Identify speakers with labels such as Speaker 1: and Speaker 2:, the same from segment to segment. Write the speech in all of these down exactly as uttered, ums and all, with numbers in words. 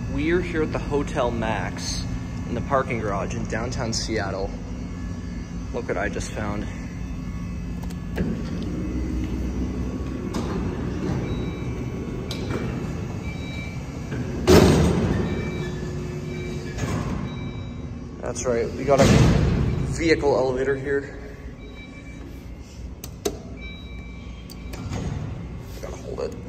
Speaker 1: We are here at the Hotel Max in the parking garage in downtown Seattle. Look what I just found. That's right, we got a vehicle elevator here. Gotta hold it.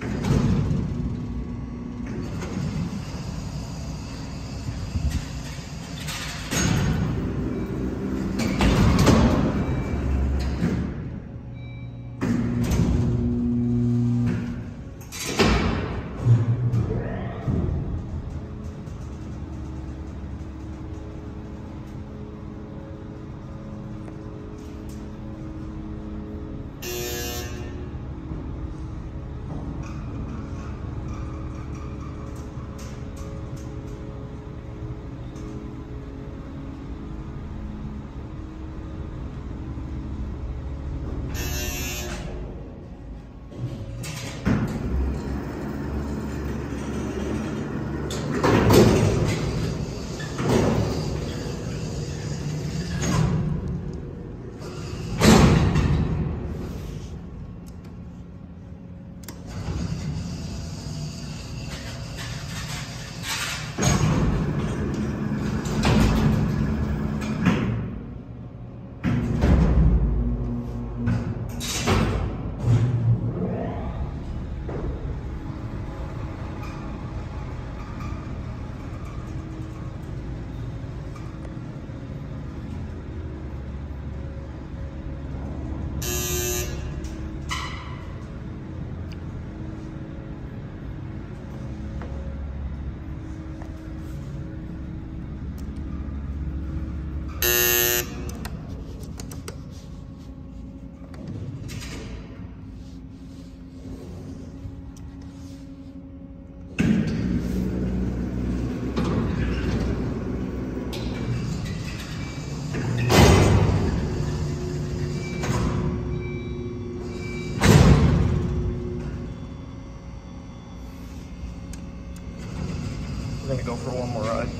Speaker 1: We're gonna go for one more ride.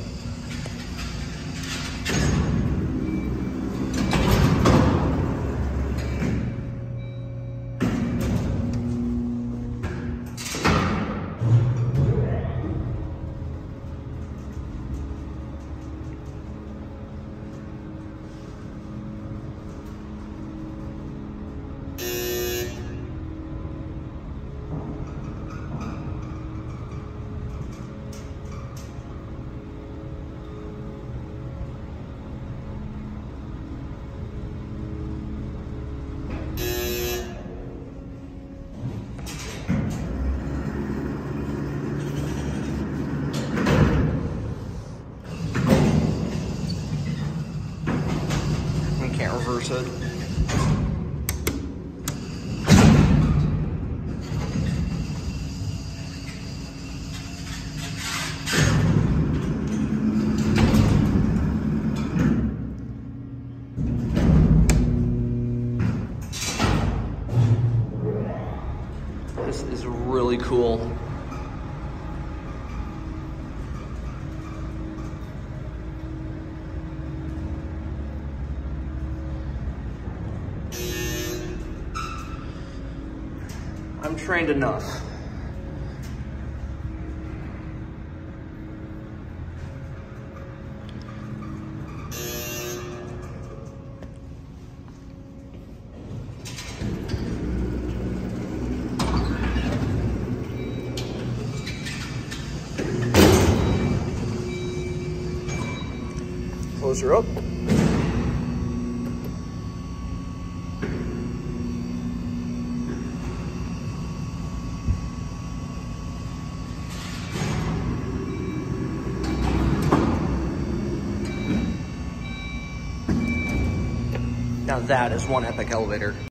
Speaker 1: Can't reverse it. This is really cool. I'm trained enough. Close her up. Now that is one epic elevator.